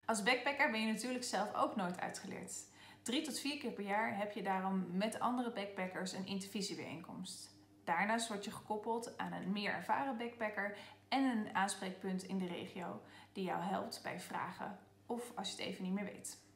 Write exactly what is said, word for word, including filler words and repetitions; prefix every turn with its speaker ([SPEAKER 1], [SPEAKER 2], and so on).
[SPEAKER 1] Als backpacker ben je natuurlijk zelf ook nooit uitgeleerd. Drie tot vier keer per jaar heb je daarom met andere backpackers een intervisiebijeenkomst. Daarnaast word je gekoppeld aan een meer ervaren backpacker en een aanspreekpunt in de regio die jou helpt bij vragen of als je het even niet meer weet.